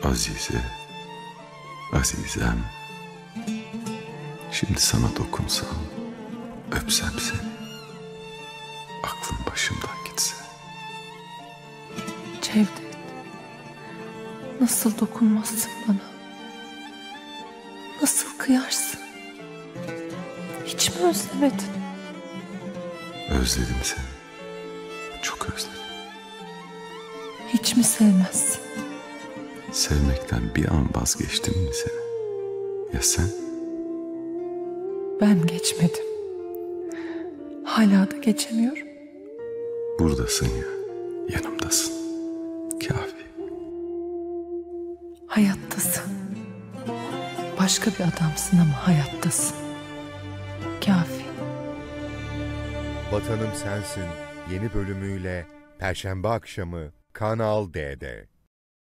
Azize, azizem, şimdi sana dokunsam, öpsem seni, aklım başımdan gitse. Cevdet, nasıl dokunmazsın bana? Nasıl kıyarsın? Hiç mi özlemedin? Özledim seni, çok özledim. Hiç mi sevmezsin? Sevmekten bir an vazgeçtim mi seni? Ya sen? Ben geçmedim. Hala da geçemiyorum. Buradasın ya, yanımdasın. Kafi. Hayattasın. Başka bir adamsın ama hayattasın. Kafi. Vatanım Sensin yeni bölümüyle Perşembe akşamı Kanal D'de.